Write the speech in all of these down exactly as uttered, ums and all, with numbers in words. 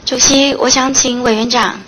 主席，我想请委员长。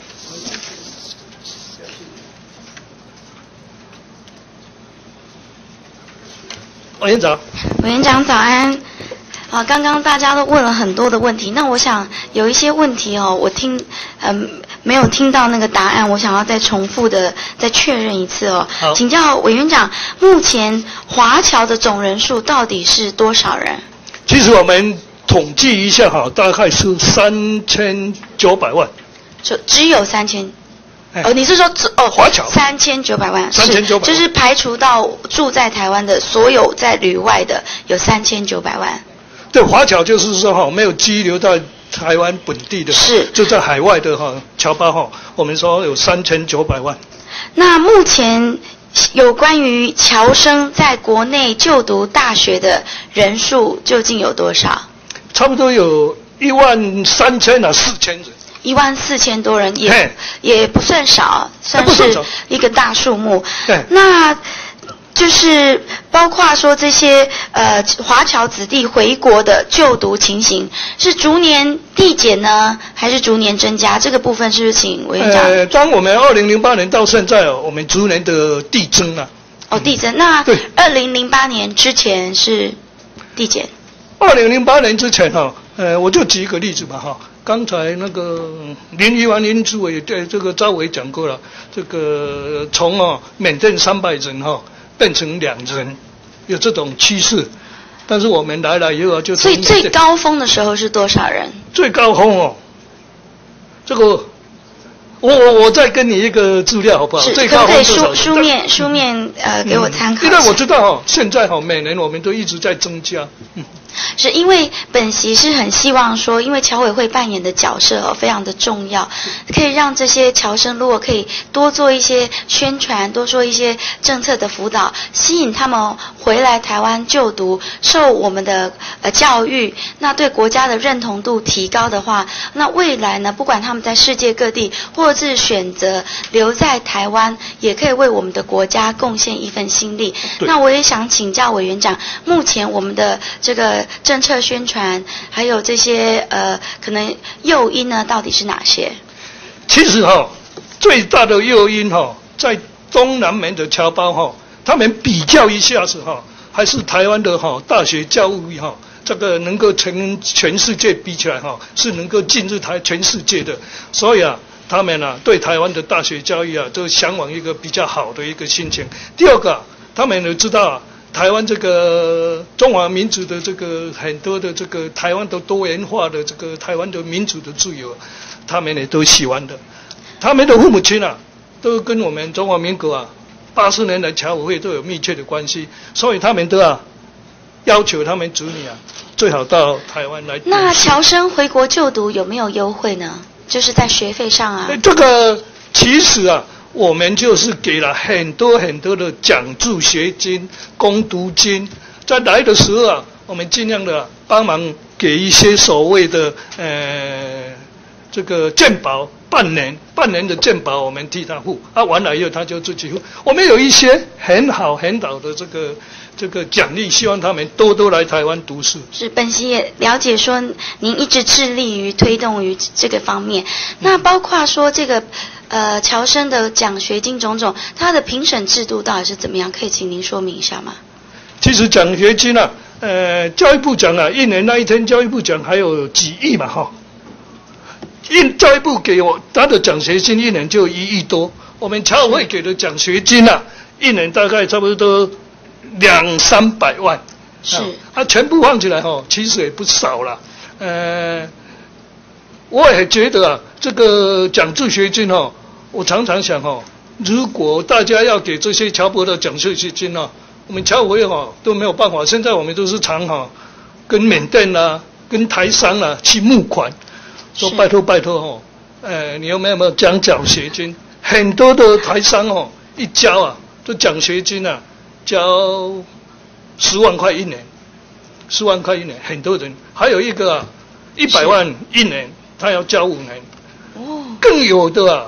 委员长， 委员长早安。啊，刚刚大家都问了很多的问题，那我想有一些问题哦，我听嗯、呃、没有听到那个答案，我想要再重复的再确认一次哦。 好， 请教委员长，目前华侨的总人数到底是多少人？ 其实我们统计一下哈，大概是三千九百万。 就只有三千。 哎、 哦，你是说哦华侨三千九百万？ 三千九百万， 就是排除到住在台湾的所有在旅外的有三千九百万。 对，华侨就是说哈，没有居留在台湾本地的， 是就在海外的哈侨胞哈，我们说有三千九百万。 那目前有关于侨生在国内就读大学的人数究竟有多少？ 差不多有一万三千啊，四千人。 一万四千多人也也不算少，算是一个大数目。 对， 那就是包括说这些呃华侨子弟回国的就读情形，是逐年递减呢，还是逐年增加？这个部分是不是请委员长？ 呃，当我们二零零八年到现在哦，我们逐年的递增了。 哦，递增。那二零零八年之前是递减。 二零零八年之前哈、哦，呃，我就举一个例子吧哈。刚才那个林宜完林主委对这个赵伟讲过了，这个从哦缅甸三百人哈、哦、变成两人，有这种趋势。但是我们来了以后就所以最高峰的时候是多少人？ 最高峰哦，这个我我我再跟你一个资料好不好？ 是， 最高峰可不可以书书面书面呃给我参考、嗯？ 因为我知道哦，现在哦每年我们都一直在增加，嗯。 是因为本席是很希望说，因为侨委会扮演的角色哦非常的重要，可以让这些侨生如果可以多做一些宣传，多做一些政策的辅导，吸引他们回来台湾就读，受我们的呃教育，那对国家的认同度提高的话，那未来呢，不管他们在世界各地，或者是选择留在台湾，也可以为我们的国家贡献一份心力。那我也想请教委员长，目前我们的这个政策宣传，还有这些呃可能诱因呢，到底是哪些？ 其实哈、哦，最大的诱因哈、哦，在东南面的侨胞哈，他们比较一下子哈、哦，还是台湾的哈、哦、大学教育哈、哦，这个能够跟全世界比起来哈、哦，是能够进入台全世界的，所以啊，他们啊对台湾的大学教育啊，都向往一个比较好的一个心情。第二个，他们都知道、啊。台湾这个中华民族的这个很多的这个台湾的多元化的这个台湾的民主的自由，他们也都喜欢的。他们的父母亲啊，都跟我们中华民国啊八十年来侨委会都有密切的关系，所以他们都啊要求他们子女啊最好到台湾来。 那侨生回国就读有没有优惠呢？就是在学费上啊。 这个其实啊。我们就是给了很多很多的奖助学金、攻读金，在来的时候啊，我们尽量的帮忙给一些所谓的呃这个健保半年半年的健保，我们替他付，啊完了以后他就自己付。我们有一些很好很好的这个这个奖励，希望他们多多来台湾读书。 是，本席也了解说您一直致力于推动于这个方面，那包括说这个。呃，侨生的奖学金种种，它的评审制度到底是怎么样？可以请您说明一下吗？ 其实奖学金啊，呃，教育部奖啊，一年那一天教育部奖还有几亿嘛，哈。一教育部给我他的奖学金一年就一亿多，我们侨委会给的奖学金啊，一年大概差不多两三百万。 是。啊， 啊全部放起来哈，其实也不少了，呃。我也觉得啊，这个奖助学金哦，我常常想哦，如果大家要给这些侨胞的奖助学金哦，我们侨委会哦都没有办法。现在我们都是常哈跟缅甸啦、跟台商啦去募款，说拜托拜托哦，呃，你有没有没有奖奖学金？很多的台商哦，一交啊，这奖学金啊，交十万块一年，十万块一年，很多人。还有一个啊，一百万一年。他要交五年，哦，更有的啊，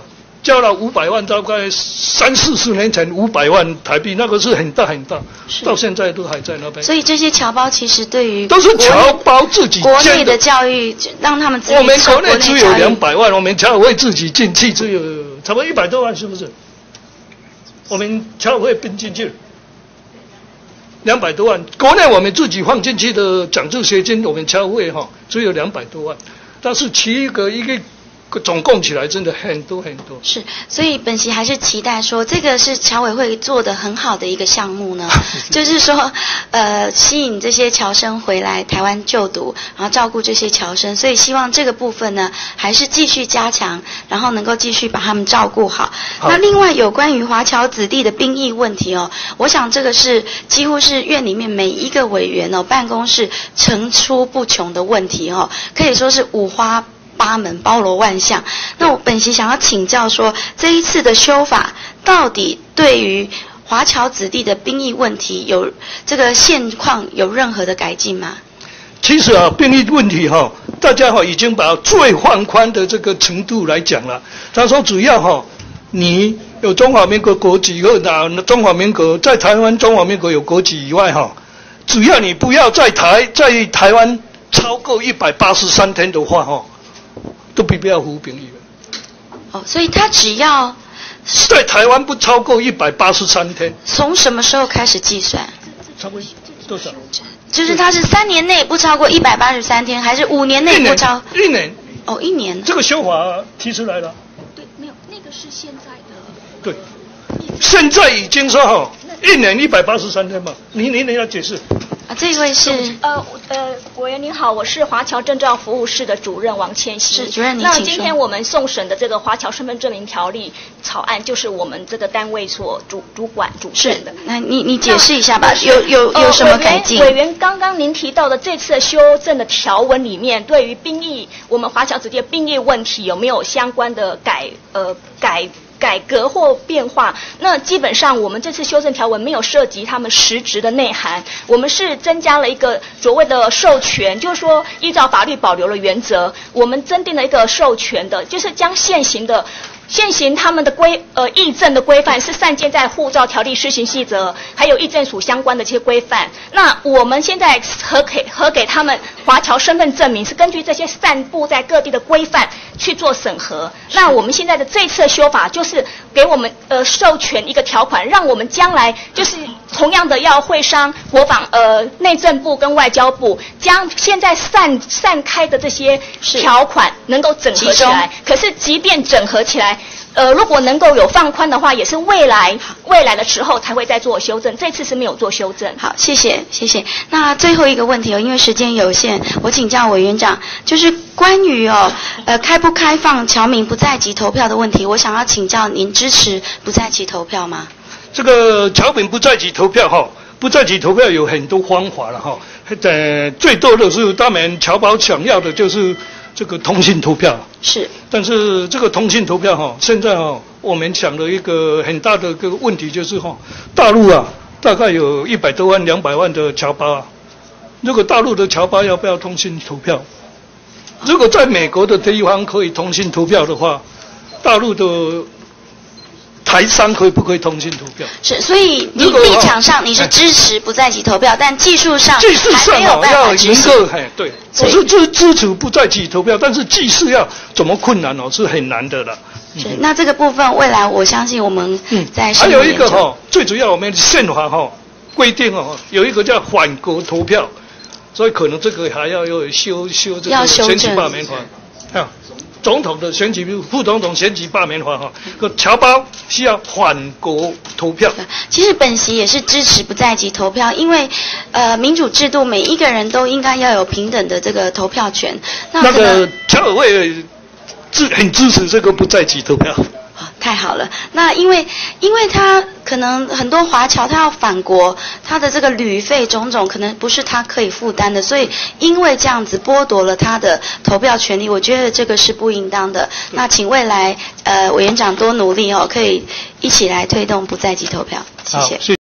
交了五百万，大概三四十年前五百万台币，那个是很大很大，到现在都还在那边。 所以这些侨胞其实对于都是侨胞自己国内的教育，让他们自己我们国内只有两百万，我们侨委会自己进去只有差不多一百多万，是不是？我们侨委会并进去两百多万，国内我们自己放进去的奖助学金，我们侨委会哈只有两百多万，但是其余个一个。总共起来真的很多很多。 是，所以本席还是期待说，这个是侨委会做的很好的一个项目呢，就是说，呃，吸引这些侨生回来台湾就读，然后照顾这些侨生，所以希望这个部分呢，还是继续加强，然后能够继续把他们照顾好。好，那另外有关于华侨子弟的兵役问题哦，我想这个是几乎是院里面每一个委员哦办公室层出不穷的问题哦，可以说是五花八门，包罗万象。那我本席想要请教说，这一次的修法到底对于华侨子弟的兵役问题有这个现况有任何的改进吗？ 其实啊，兵役问题哈、哦，大家哈、哦、已经把最放宽的这个程度来讲了。他说主要哈、哦，你有中华民国国籍或哪中华民国在台湾中华民国有国籍以外哈、哦，只要你不要在台在台湾超过一百八十三天的话哈、哦。都必须要服兵役了。 哦，所以他只要在台湾不超过一百八十三天。 从什么时候开始计算？ 超过多少？ 就是他是三年内不超过一百八十三天，还是五年内不超？ 一年。 哦，一年。 这个修法提出来了。 对，没有，那个是现在的。 对，现在已经说哈，一年一百八十三天嘛。你你你要解释。 啊，这位是呃呃，委员您好，我是华侨证照服务室的主任王倩熙。 是主任，您那请说。 今天我们送审的这个华侨身份证明条例草案，就是我们这个单位所主主管主审的。 那你你解释一下吧，有有有什么改进？ 委员，委员刚刚您提到的这次修正的条文里面，对于兵役，我们华侨子弟的兵役问题有没有相关的改呃改？改革或变化，那基本上我们这次修正条文没有涉及他们实质的内涵，我们是增加了一个所谓的授权，就是说依照法律保留了原则，我们增订了一个授权的，就是将现行的。现行他们的规呃议政的规范是散见在护照条例施行细则，还有议政署相关的这些规范。那我们现在核给核给他们华侨身份证明，是根据这些散布在各地的规范去做审核。那我们现在的这次的修法，就是给我们呃授权一个条款，让我们将来就是同样的要会商、国防呃内政部跟外交部，将现在散散开的这些条款能够整合起来。可是即便整合起来，呃，如果能够有放宽的话，也是未来未来的时候才会再做修正。这次是没有做修正。 好，谢谢谢谢。那最后一个问题哦，因为时间有限，我请教委员长，就是关于哦呃开不开放侨民不在籍投票的问题，我想要请教您支持不在籍投票吗？ 这个侨民不在籍投票哈，不在籍投票有很多方法了哈。呃，最多的是他们侨胞想要的就是这个通信投票。 是。 但是这个通信投票哈，现在哈，我们想的一个很大的一个问题就是哈，大陆啊，大概有一百多万、两百万的侨胞啊，如果大陆的侨胞要不要通信投票？如果在美国的地方可以通信投票的话，大陆的台商可以不可以通信投票？ 是，所以你立场上你是支持不在籍投票，但技术上技术上还没有办法执行。 哎，对，我是支支持不在籍投票，但是技术要怎么困难哦，是很难的了。 是，那这个部分未来我相信我们在还有一个哈、哦，最主要我们宪法哈、哦、规定哦，有一个叫反国投票，所以可能这个还要有修修这个选举罢免法啊。总统的选举、副总统选举罢免法哈，个侨胞需要反国投票。 其实本席也是支持不在籍投票，因为呃民主制度每一个人都应该要有平等的这个投票权。那, 那个侨委会支很支持这个不在籍投票。 太好了，那因为因为他可能很多华侨他要返国，他的这个旅费种种可能不是他可以负担的，所以因为这样子剥夺了他的投票权利，我觉得这个是不应当的。那请未来呃委员长多努力哦，可以一起来推动不在籍投票，谢谢。